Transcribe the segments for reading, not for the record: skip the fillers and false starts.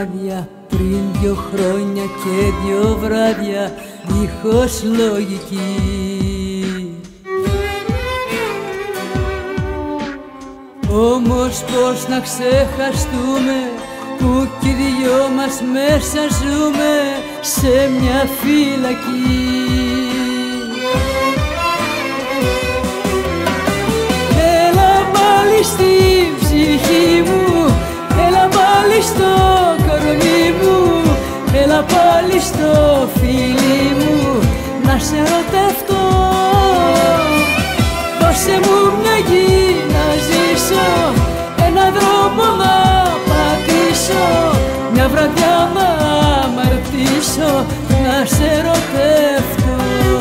σημάδια πριν 2 χρόνια και 2 βράδια δίχως λογική. Όμως πώς να ξεχαστούμε που κι οι δυο μας μέσα ζούμε σε μια φυλακή. Έλα πάλι στην ψυχή μου, έλα πάλι στο κορμί μου, έλα πάλι στο φίλι μου να σε ερωτευτώ. Δώσε μου μια γη να ζήσω, ένα δρόμο να πατήσω, μια βραδιά να αμαρτήσω, να σε ερωτευτώ.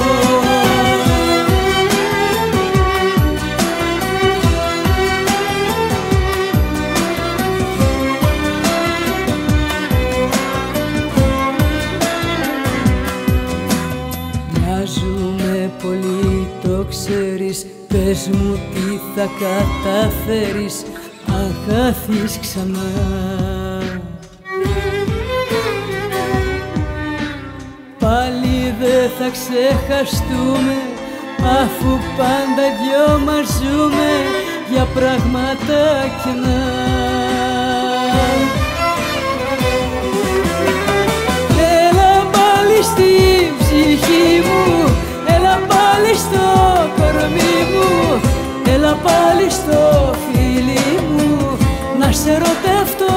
Μοιάζουμε πολύ, το ξέρεις, πες μου τι θα καταφέρεις αν χάθεις ξανά. Πάλι δεν θα ξεχαστούμε αφού πάντα δυο μας ζούμε για πράγματα κενά. Έλα πάλι στην ψυχή μου, έλα πάλι στο κορμί μου, έλα πάλι στο φίλι μου να σε ερωτευτώ.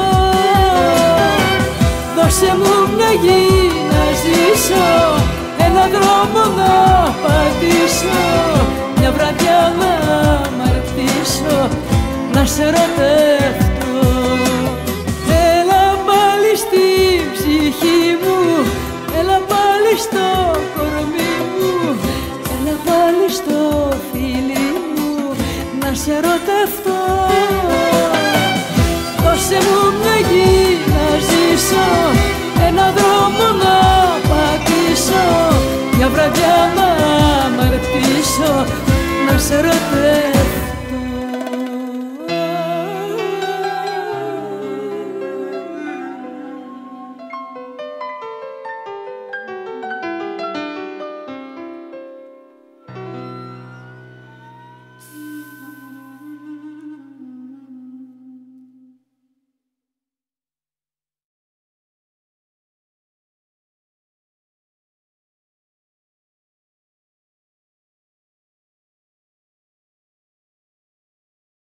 Δώσε μου μια γη να ζήσω, ένα δρόμο να πατήσω, μια βραδιά να αμαρτήσω, να σε ερωτευτώ.